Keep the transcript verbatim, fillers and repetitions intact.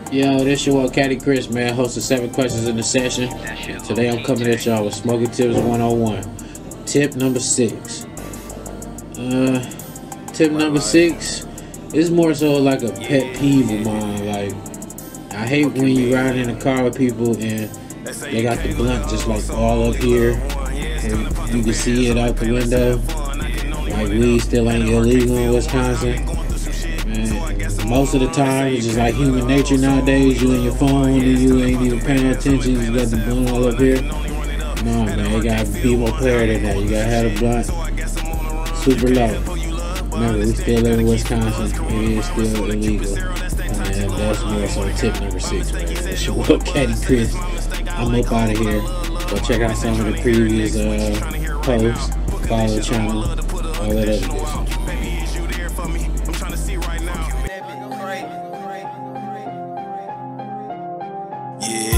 Yo, this your Host Caddy Chris, man, host of seven questions in the session. Today I'm coming at y'all with Smoking Tips one oh one. Tip number six. Uh, tip number six is more so like a pet peeve of mine. Like, I hate when you ride in a car with people and they got the blunt just like all up here, and you can see it out the window. Like, weed still ain't illegal in Wisconsin. Man, most of the time it's just like human nature nowadays. You in your phone and you ain't even paying attention. You got the blunt all up here. No, man, you gotta be more clear than that. You gotta have the blunt super low. Remember, we still live in Wisconsin. It is still illegal. And that's more so tip number six, man. That's your Host Caddy Chris. I'm up out of here. Go check out some of the previous uh, posts. Follow the channel. All that other good stuff. Yeah.